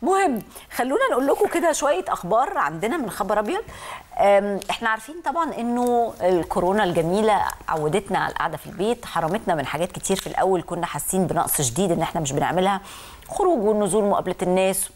مهم خلونا نقول لكم كده شويه اخبار عندنا من خبر ابيض. احنا عارفين طبعا انه الكورونا الجميله عودتنا على القعده في البيت، حرمتنا من حاجات كتير. في الاول كنا حاسين بنقص شديد ان احنا مش بنعملها، خروج والنزول، مقابله الناس،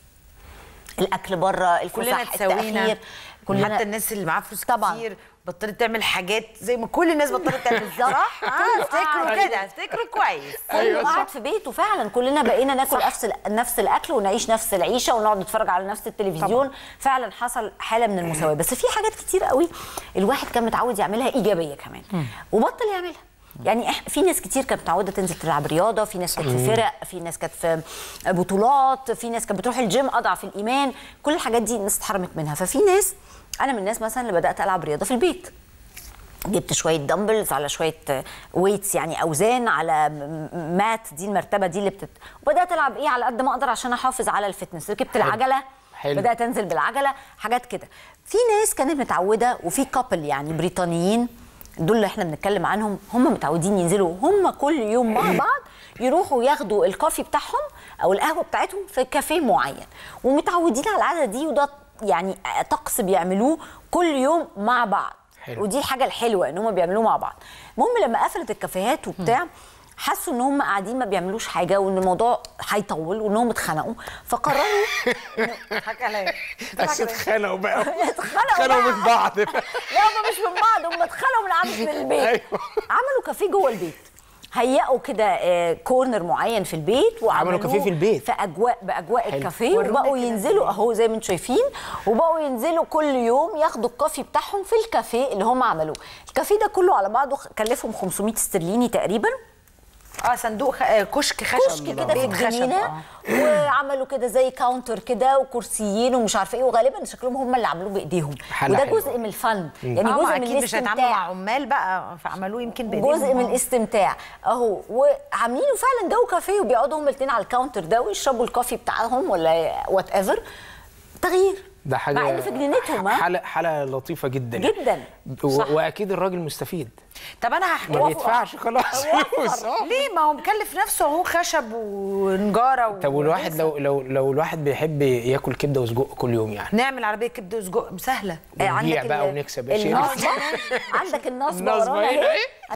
الاكل بره، الفسح، التأخير، كلنا حتى الناس اللي معاها فلوس طبعا كتير بطلت تعمل حاجات زي ما كل الناس بطلت تعمل. صح؟ افتكروا كده، افتكروا كويس. كله قاعد في بيته فعلا، كلنا بقينا ناكل نفس الاكل ونعيش نفس العيشه ونقعد نتفرج على نفس التلفزيون. طبعا. فعلا حصل حاله من المساواه، بس في حاجات كتير قوي الواحد كان متعود يعملها ايجابيه كمان وبطل يعملها. يعني في ناس كتير كانت متعوده تنزل تلعب رياضه، في ناس كانت في فرق، في ناس كانت في بطولات، في ناس كانت بتروح الجيم اضعف الايمان. كل الحاجات دي الناس اتحرمت منها. ففي ناس، انا من الناس مثلا اللي بدات العب رياضه في البيت، جبت شويه دمبلز على شويه ويتس، يعني اوزان على مات، دي المرتبه دي اللي وبدات العب على قد ما اقدر عشان احافظ على الفتنس. ركبت العجله، بدات انزل بالعجله، حاجات كده. في ناس كانت متعوده، وفي كابل يعني بريطانيين دول اللي احنا بنتكلم عنهم، هم متعودين ينزلوا هم كل يوم مع بعض، يروحوا ياخدوا الكافي بتاعهم او القهوه بتاعتهم في كافيه معين، ومتعودين على العاده دي، وده يعني طقس بيعملوه كل يوم مع بعض. حلو. ودي الحاجه الحلوه ان هم بيعملوه مع بعض. المهم لما قفلت الكافيهات وبتاع، حسوا ان هم قاعدين ما بيعملوش حاجه، وان الموضوع هيطول، وانهم اتخنقوا، فقرروا حكى عليا اتخنقوا بقى، اتخنقوا من بعض. لا هم مش من بعض، هم اتخنقوا من قعده البيت. عملوا كافيه جوه البيت، هيئوا كده كورنر معين في البيت، وعملوا كافيه في البيت في باجواء الكافيه، وبقوا ينزلوا اهو زي ما انتم شايفين، وبقوا ينزلوا كل يوم ياخدوا الكافي بتاعهم في الكافيه اللي هم عملوه. الكافيه ده كله على بعضه كلفهم 500 استرليني تقريبا. صندوق كشك خشب كده في الجنينه. وعملوا كده زي كاونتر كده وكرسيين ومش عارفه ايه، وغالبا شكلهم هم اللي عملوه بايديهم، وده جزء من الفن، يعني جزء من الاستمتاع. مش هيتعاملوا مع عمال بقى، فعملوه يمكن بايديهم، جزء من الاستمتاع اهو. وعاملينه فعلا جو كافيه، وبيقعدوا هم الاثنين على الكاونتر ده ويشربوا الكافي بتاعهم ولا وات ايفر. تغيير، ده حاجه مع ان في جنينتهم حاله لطيفه جدا جدا. واكيد الراجل مستفيد. طب انا هحكي، ما بيدفعش خلاص فلوس. ليه؟ ما هو مكلف نفسه اهو، خشب ونجاره. طب والواحد لو الواحد بيحب ياكل كبده وسجق كل يوم، يعني نعمل عربيه كبده وسجق سهله، ونبيع بقى ونكسب يا شيخ. عندك النصبه ورانا اهي.